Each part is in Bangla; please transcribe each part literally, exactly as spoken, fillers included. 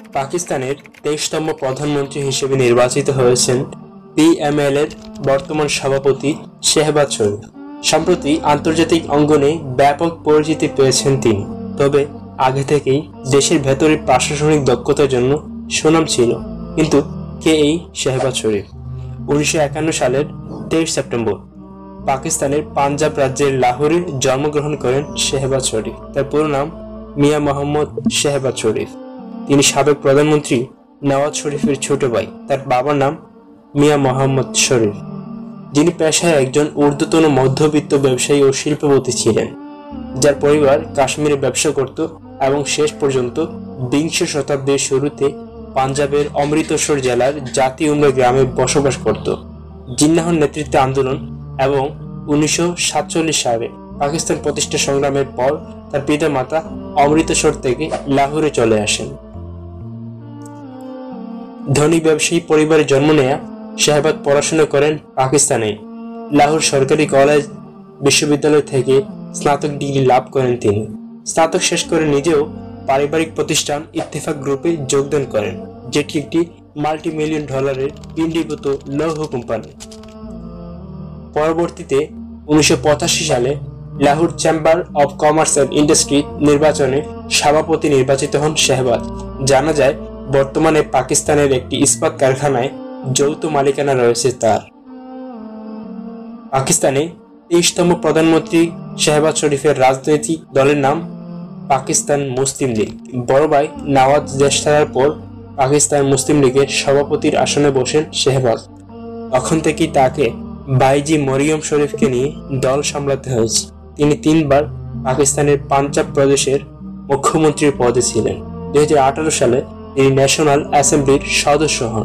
পাকিস্তানের তেইশতম প্রধানমন্ত্রী হিসেবে নির্বাচিত হয়েছেন পিএমএল এর বর্তমান সভাপতি শেহবাজ শরীফ। সম্প্রতি আন্তর্জাতিক অঙ্গনে ব্যাপক পরিচিতি পেয়েছেন তিনি। তবে আগে থেকেই দেশের ভেতরে প্রশাসনিক দক্ষতার জন্য সুনাম ছিল। কিন্তু কে এই শেহবাজ শরীফ? উনিশশো একান্ন সালের তেইশ সেপ্টেম্বর পাকিস্তানের পাঞ্জাব রাজ্যের লাহোরে জন্মগ্রহণ করেন শেহবাজ শরীফ। তার পুরো নাম মিয়া মোহাম্মদ শেহবাজ শরীফ। তিনি সাবেক প্রধানমন্ত্রী নওয়াজ শরীফের ছোট ভাই। তার বাবার নাম মিয়া মোহাম্মদ শরীফ, যিনি পেশায় একজন ঊর্ধ্বতন মধ্যবিত্ত ব্যবসায়ী ও শিল্পপতি ছিলেন, যার পরিবার কাশ্মীরে ব্যবসা করত এবং শেষ পর্যন্ত বিংশ শতাব্দীর শুরুতে পাঞ্জাবের অমৃতসর জেলার জাতি উমরা গ্রামে বসবাস করত। জিন্নাহর নেতৃত্বে আন্দোলন এবং উনিশশো সাতচল্লিশ সালে পাকিস্তান প্রতিষ্ঠা সংগ্রামের পর তার পিতামাতা অমৃতসর থেকে লাহোরে চলে আসেন। ধনী ব্যবসায়ী পরিবারে জন্ম নেয়া শেহবাজ পড়াশোনা করেন পাকিস্তানে। লাহোর সরকারি কলেজ বিশ্ববিদ্যালয় থেকে স্নাতক ডিগ্রি লাভ করেন তিনি। স্নাতক শেষ করে নিজেও পারিবারিক প্রতিষ্ঠান ইত্তেফাক গ্রুপে যোগদান করেন, যেটি একটি মাল্টি মিলিয়ন ডলারের পুঞ্জীভূত লৌহ কোম্পানি। পরবর্তীতে উনিশশো পঁচাশি সালে Lahore chamber of commerce and industry নির্বাচনে সভাপতি নির্বাচিত হন শেহবাজ। জানা যায় বর্তমানে পাকিস্তানের একটি ইস্পাত কারখানায় যৌথ মালিকানা রয়েছে তার। পাকিস্তানে তেইশতম প্রধানমন্ত্রী শেহবাজ শরীফের রাজনৈতিক দলের নাম পাকিস্তান মুসলিম লীগ। বড় ভাই নওয়াজ দেশ ছাড়ার পর পাকিস্তান মুসলিম লীগের সভাপতির আসনে বসেন শেহবাজ। তখন থেকেই তাকে ভাইজি মরিয়ম শরীফকে নিয়ে দল সামলাতে হয়েছে। তিনি তিনবার পাকিস্তানের পাঞ্জাব প্রদেশের মুখ্যমন্ত্রীর পদে ছিলেন। দুই হাজার আঠারো সালে তিনি ন্যাশনাল অ্যাসেম্বলির সদস্য হন।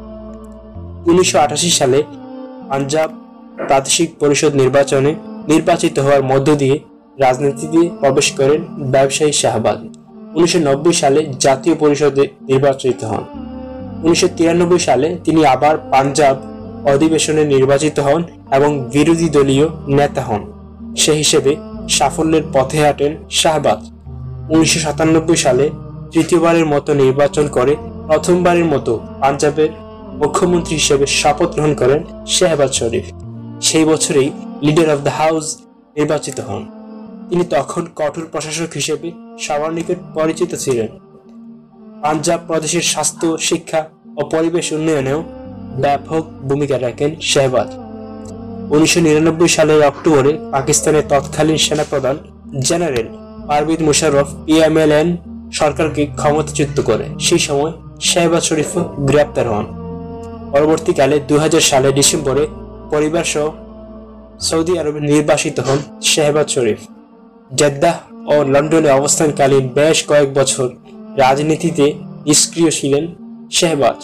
উনিশশো আটাশি সালে পাঞ্জাব প্রাদেশিক পরিষদ নির্বাচনে নির্বাচিত হওয়ার মধ্য দিয়ে রাজনীতিতে প্রবেশ করেন ব্যবসায়ী শাহবাজ। উনিশশো নব্বই সালে জাতীয় পরিষদে নির্বাচিত হন। উনিশশো তিরানব্বই সালে তিনি আবার পাঞ্জাব অধিবেশনে নির্বাচিত হন এবং বিরোধী দলীয় নেতা হন। সে হিসেবে সাফল্যের পথে হাঁটেন শাহবাজ। উনিশশো সাতানব্বই সালে তৃতীয়বারের মতো নির্বাচন করে প্রথমবারের মতো পাঞ্জাবের মুখ্যমন্ত্রী হিসেবে শপথ গ্রহণ করেন শেহবাজ শরীফ। সেই বছরেই লিডার অব দ্য হাউস নির্বাচিত হন। তিনি তখন কঠোর প্রশাসক হিসেবে সবার নিকট পরিচিত ছিলেন। পাঞ্জাব প্রদেশের স্বাস্থ্য, শিক্ষা ও পরিবেশ উন্নয়নেও ব্যাপক ভূমিকা রাখেন শেহবাজ। উনিশশো নিরানব্বই সালের অক্টোবরে পাকিস্তানের তৎকালীন সেনাপ্রধান জেনারেল পারভেজ মুশাররফ পিএমএল-এন সরকারকে ক্ষমতাচ্যুত করে। সেই সময় শেহবাজ শরীফও গ্রেপ্তার হন। পরবর্তীকালে দুই হাজার সালের ডিসেম্বরে পরিবার সহ সৌদি আরবে নির্বাসিত হন শেহবাজ শরীফ। জেদ্দাহ ও লন্ডনে অবস্থানকালীন বেশ কয়েক বছর রাজনীতিতে নিষ্ক্রিয় ছিলেন শেহবাজ।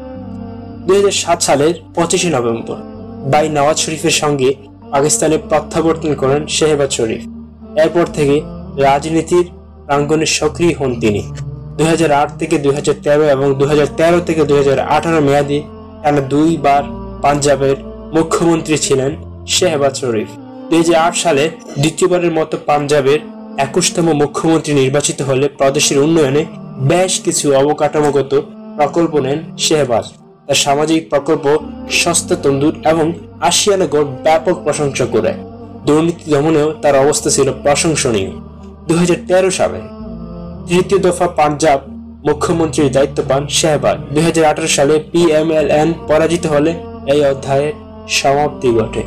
দুই হাজার সাত সালের পঁচিশে নভেম্বর ভাই নওয়াজ শরীফের সঙ্গে পাকিস্তানে প্রত্যাবর্তন করেন শেহবাজ শরীফ। এরপর থেকে রাজনীতির প্রাঙ্গণে সক্রিয় হন তিনি। দুই হাজার আট থেকে দুই হাজার তেরো এবং দুই হাজার তেরো থেকে দুই হাজার আঠারো মেয়াদে টানা দুইবার পাঞ্জাবের মুখ্যমন্ত্রী ছিলেন শেহবাজ শরীফ। দুই হাজার আট সালে দ্বিতীয়বারের মতো পাঞ্জাবের একুশতম মুখ্যমন্ত্রী নির্বাচিত হলে প্রদেশের উন্নয়নে বেশ কিছু অবকাঠামোগত প্রকল্প নেন শেহবাজ। তার সামাজিক প্রকল্প সস্তা তন্দুর এবং আশিয়ানা গড় ব্যাপক প্রশংসা করে। দুর্নীতি দমনেও তার অবস্থা ছিল প্রশংসনীয়। দুই হাজার তেরো সালে তৃতীয় দফা পাঞ্জাব মুখ্যমন্ত্রীর দায়িত্ব পান শেহবাজ। দুই হাজার আঠারো সালে পিএমএল-এন পরাজিত হলে এই অধ্যায়ের সমাপ্তি ঘটে।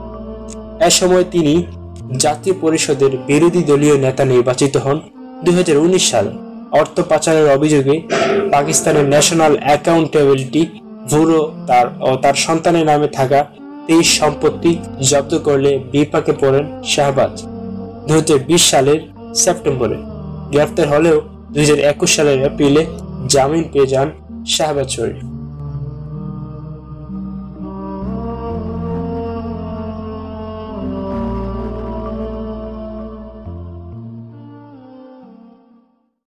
এ সময় তিনি জাতীয় পরিষদের বিরোধী দলীয় নেতা নির্বাচিত হন। দুই হাজার উনিশ সালে অর্থ পাচারের অভিযোগে পাকিস্তানের ন্যাশনাল অ্যাকাউন্টেবিলিটি ব্যুরো তার ও তার সন্তানের নামে থাকা তেইশ সম্পত্তি জব্দ করলে বিপাকে পড়েন শাহবাজ। দুই হাজার বিশ সালের সেপ্টেম্বরে গ্রেফতার হলেও দুই হাজার একুশ সালের এপ্রিলে জামিন পেয়ে যান শাহবাজ শরীফ।